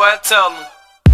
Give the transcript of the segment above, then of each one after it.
boy, tell him.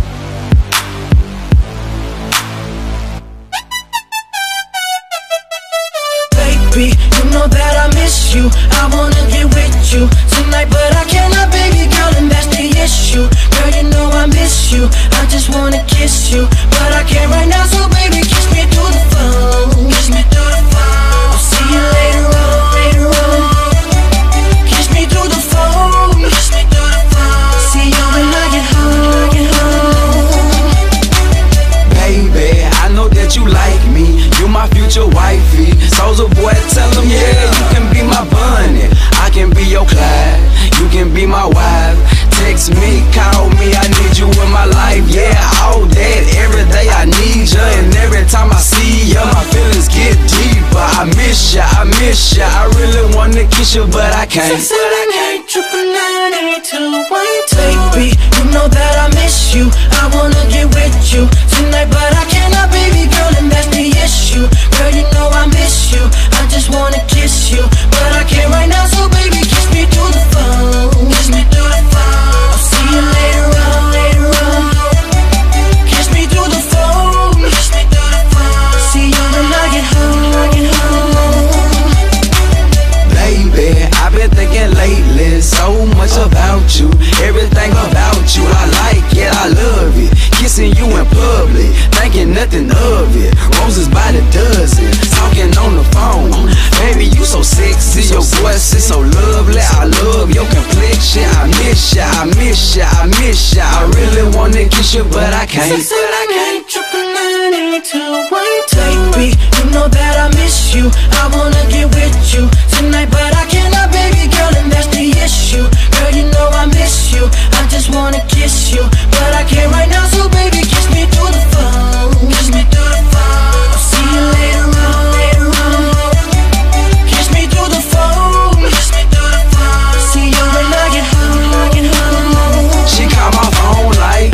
Baby, you know that I miss you. I wanna get with you tonight, but I cannot, baby girl, and that's the issue. Girl, you know I miss you. I just wanna kiss you, but I can't right now, so baby, kiss me through the phone. Kiss me through the phone. I'll see you later on, later on. Kiss me through the phone. Kiss me through the phone. See you when I get home, get home. Baby, I know that you like me. You my future wifey. Soulja Boy, tell him, yeah, you can be my bunny. I can be your Clyde. You can be my wife. Text me, call me, I need you in my life. Yeah, all that, every day I need you. And every time I see you, my feelings get deeper. I miss ya, I miss ya. I really wanna kiss you, but I can't. 678-999-8212. Baby, you know that I miss you. I wanna get with you tonight, but I cannot, baby girl, and that's the issue. Girl, you know I miss you. I just wanna kiss you, but I can't right now, so baby, kiss me through the phone. Kiss me through the phone. I'll see you later on, later on. Kiss me through the phone. Kiss me through the phone. See you when I get home, get home. Baby, I've been thinking lately so much about you. Everything about you, I like it, I love it. Kissing you in public, thinking nothing of it. Roses by the dozen, talking on the phone. Baby, you so sexy, your voice is so lovely. I love your complexion. I miss ya, I miss ya, I miss ya. I really wanna kiss you, but I can't. 678-999-8212. Baby, you know that I miss you. I wanna get with you tonight, but I cannot, baby girl, and that's the issue. Girl, you know I miss you. I just wanna kiss you, but I can't right now, so baby, kiss me through the phone. Kiss me through the phone. I'll see you later on, later on. Kiss me through the phone. Kiss me through the phone. See you when I get home, get home. She call my phone like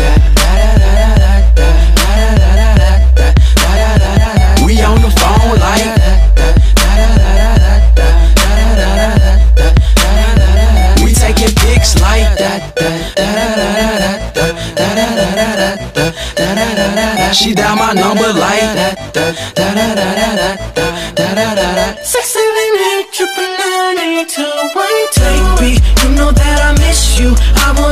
we on the phone like we taking pics like she dial my number like 678-999-8212. Baby, you know that I miss you. I want